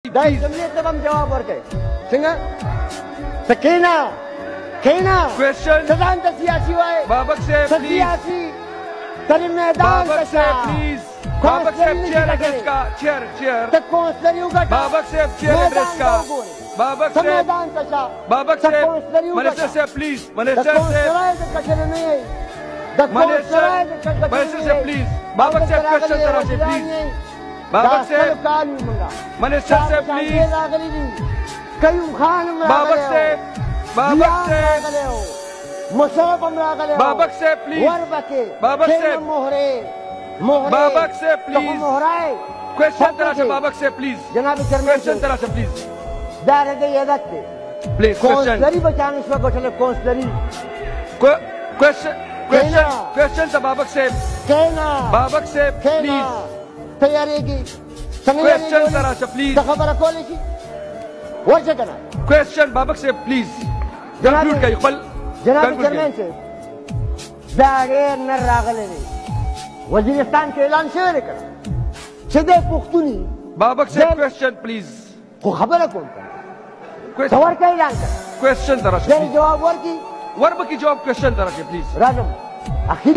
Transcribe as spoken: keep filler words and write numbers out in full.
دا جملې ته هم جواب ورکړي څنګه ته کینا کینا Question. ته ځان ته سیاسي وایې Babak Saheb, ته please. سیاسي ترې میدان ته Babak شه Saheb, please. Babak Saheb, chair address ka. Chair, chair. ته کونسلري وګټه Babak Saheb, chair address ka. Babak ته Saheb. میدان ته شه Babak ته Saheb. کونسلري Minister وګټه Saheb, please. د Minister Saheb. کونسلرۍ د کچرې نه یې د Minister. کونسلرۍ د کچرې Minister Saheb, please. Babak Saheb, question ته راشئ, please. Babak Saheb. Minister Saheb, please. کيوم خان Babak Saheb. Babak Saheb. مصعب راغله Babak Saheb, please. وربکه Babak Saheb. مهره مهره Babak Saheb, please. مهره Question ته راشئ, Babak Saheb, please. جناب چیرمن Question ته راشئ, please. دار دې یادت دې Please, question. کونسلری بچانه شو کوټله کونسلری Que- Question. Question. Kena. Question to Babak Saheb. کینا Babak Saheb, کینا please. تیارېږي څنګه Question ته راشئ, please. ته خبره کولې شي ورشه کنه Question, Babak Saheb, please. جناب- Conclude کړئ خپل. جناب conclude چیرمن کړئ. صاحب دا ډېر نه راغلی دی وزیرستان کې اعلان شوی دی کنه چې دی پښتوني Babak Saheb, Then- question, please. خو خبره کوم کنه ته Question. ورکه اعلان کړه Question ته راشئ, ډېر please. جواب ورکړي وربکي جواب question ته راشئ, please. راځم اخیر